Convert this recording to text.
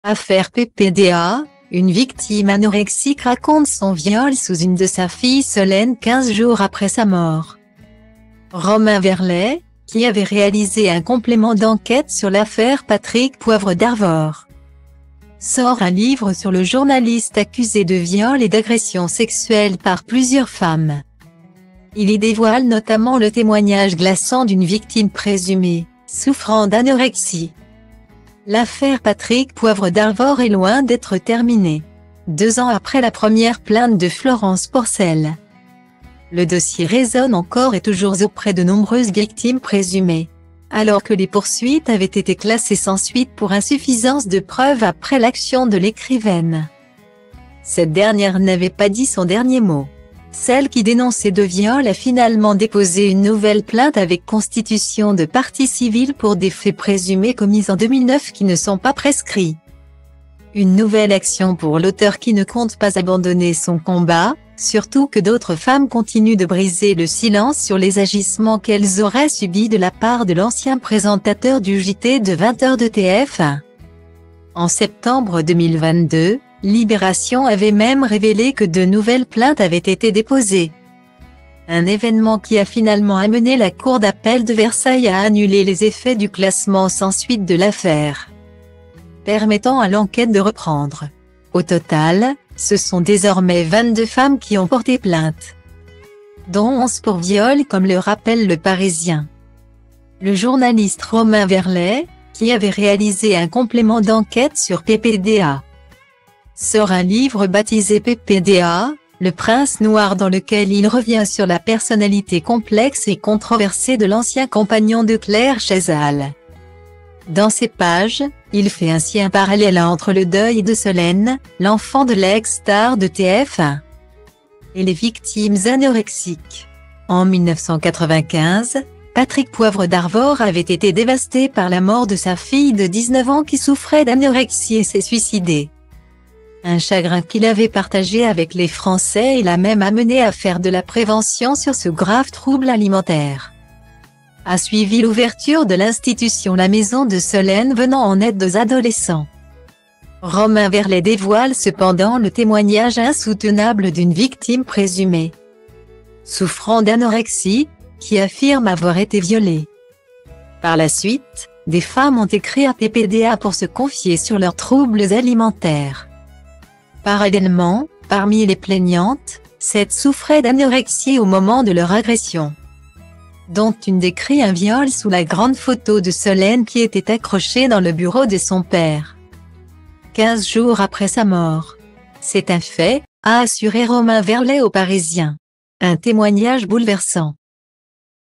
Affaire PPDA, une victime anorexique raconte son viol sous une de sa fille Solène 15 jours après sa mort. Romain Verlet, qui avait réalisé un complément d'enquête sur l'affaire Patrick Poivre d'Arvor, sort un livre sur le journaliste accusé de viol et d'agression sexuelle par plusieurs femmes. Il y dévoile notamment le témoignage glaçant d'une victime présumée, souffrant d'anorexie. L'affaire Patrick Poivre d'Arvor est loin d'être terminée. 2 ans après la première plainte de Florence Porcel, le dossier résonne encore et toujours auprès de nombreuses victimes présumées, alors que les poursuites avaient été classées sans suite pour insuffisance de preuves après l'action de l'écrivaine. Cette dernière n'avait pas dit son dernier mot. Celle qui dénonçait de viol a finalement déposé une nouvelle plainte avec constitution de partie civile pour des faits présumés commis en 2009 qui ne sont pas prescrits. Une nouvelle action pour l'auteur qui ne compte pas abandonner son combat, surtout que d'autres femmes continuent de briser le silence sur les agissements qu'elles auraient subis de la part de l'ancien présentateur du JT de 20h de TF1. En septembre 2022, Libération avait même révélé que de nouvelles plaintes avaient été déposées. Un événement qui a finalement amené la Cour d'appel de Versailles à annuler les effets du classement sans suite de l'affaire, permettant à l'enquête de reprendre. Au total, ce sont désormais 22 femmes qui ont porté plainte, dont 11 pour viol comme le rappelle Le Parisien. Le journaliste Romain Verlet, qui avait réalisé un complément d'enquête sur PPDA, sort un livre baptisé PPDA, Le Prince Noir, dans lequel il revient sur la personnalité complexe et controversée de l'ancien compagnon de Claire Chazal. Dans ces pages, il fait ainsi un parallèle entre le deuil de Solène, l'enfant de l'ex-star de TF1, et les victimes anorexiques. En 1995, Patrick Poivre d'Arvor avait été dévasté par la mort de sa fille de 19 ans qui souffrait d'anorexie et s'est suicidé. Un chagrin qu'il avait partagé avec les Français et l'a même amené à faire de la prévention sur ce grave trouble alimentaire. A suivi l'ouverture de l'institution La Maison de Solène venant en aide aux adolescents. Romain Verlet dévoile cependant le témoignage insoutenable d'une victime présumée, souffrant d'anorexie, qui affirme avoir été violée. Par la suite, des femmes ont écrit à PPDA pour se confier sur leurs troubles alimentaires. Parallèlement, parmi les plaignantes, 7 souffraient d'anorexie au moment de leur agression, dont une décrit un viol sous la grande photo de Solène qui était accrochée dans le bureau de son père, 15 jours après sa mort. C'est un fait, a assuré Romain Verlet au Parisien. Un témoignage bouleversant.